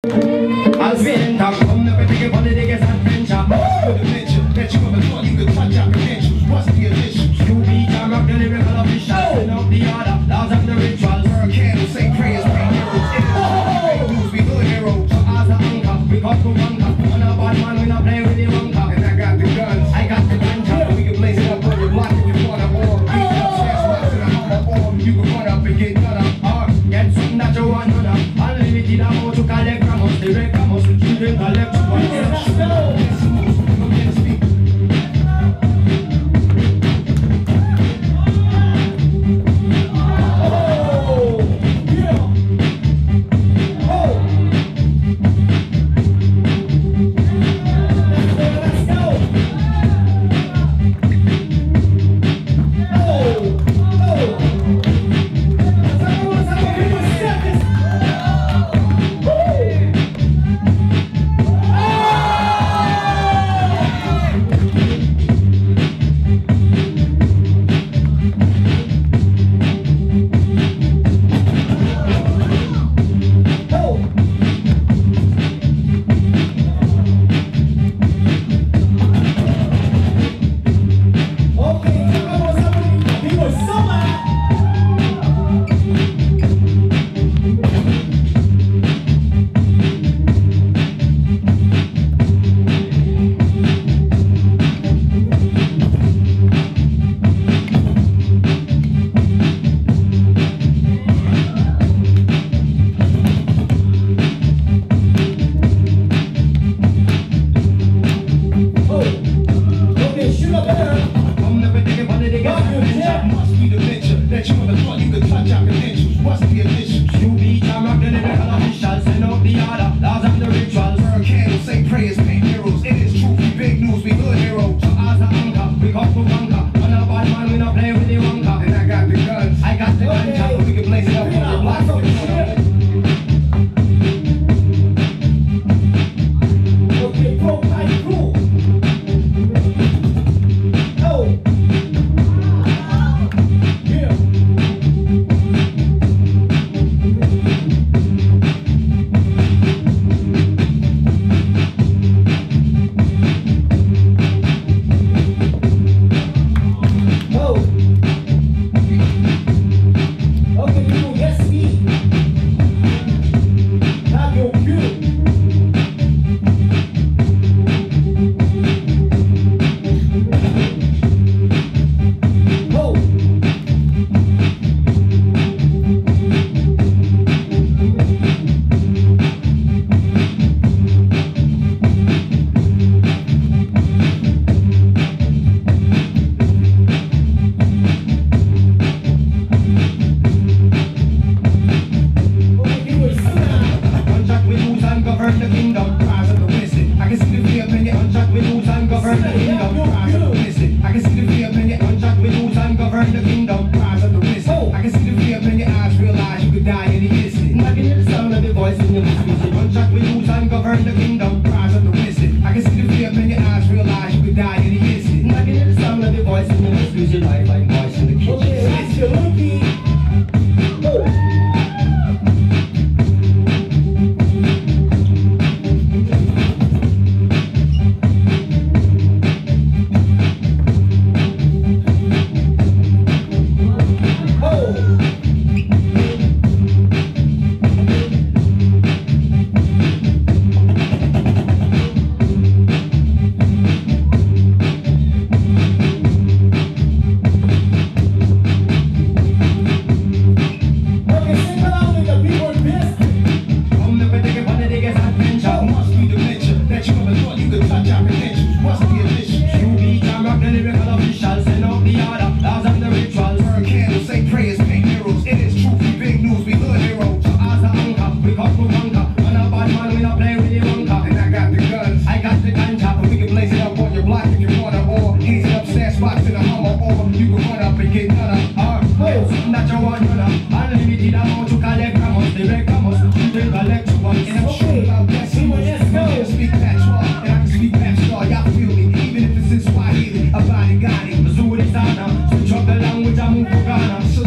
As we enter, come never take a holiday, get adventure. Good adventure that you ever thought you could touch our credentials. What's the initials? You beat and rock the lyrical official. Send up the order, laws and the rituals. Burn candles, say prayers, pray heroes. It is we hood heroes. So as a anchor, we come to conquer. On a bad man, we not play with the bunker. And I got the guns, I got the ganja. We can blaze it up on your block if you wanna war. You can upstairs, watch it, I'm on or you can run up and get done up. Or get something that you want done up. Unlimited amount to collect gramos, direct gramos, with children collect to one. Let's go!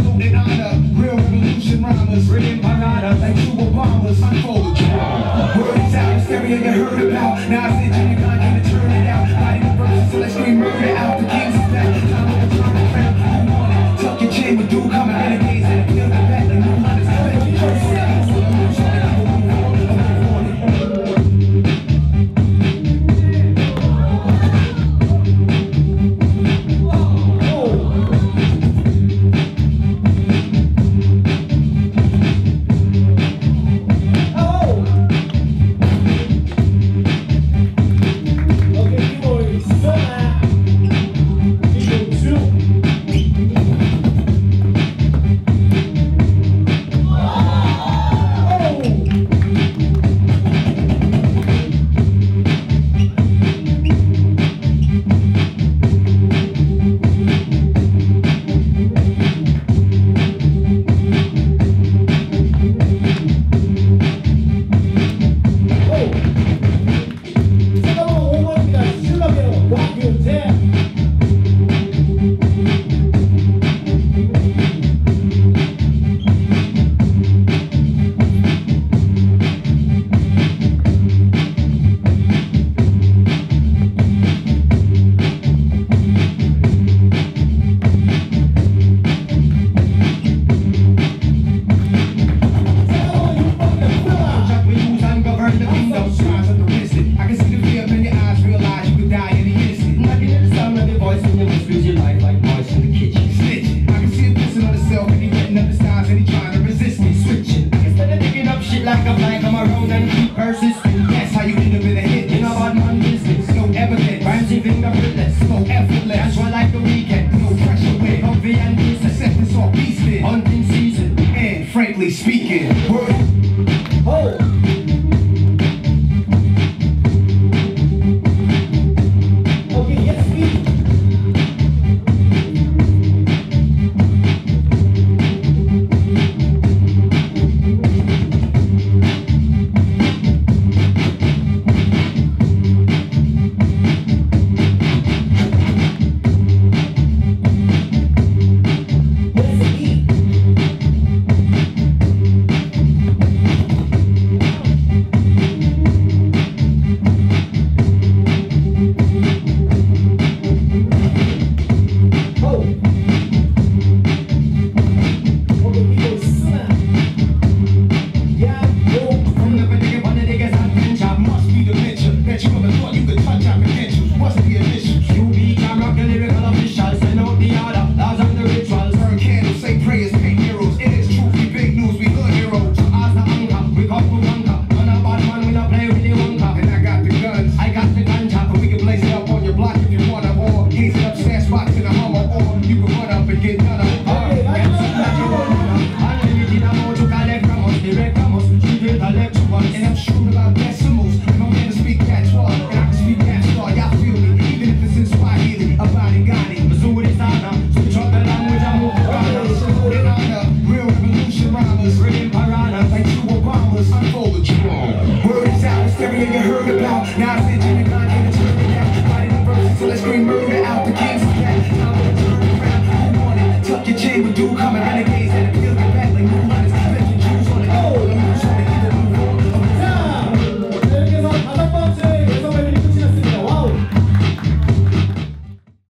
Real revolution rhymers, bringing parada like two Obamas. Unfold the times and he trying to resist me, switching. Instead of digging up shit like a fly, come around and keep persisting. That's how you end up in a hit. You know about man business, no evidence. Rhymes and fingerprintless, no effortless. That's why like the weekend, no pressure with comfy and decent. Set this off beastly, hunting season, and frankly speaking, word. Oh.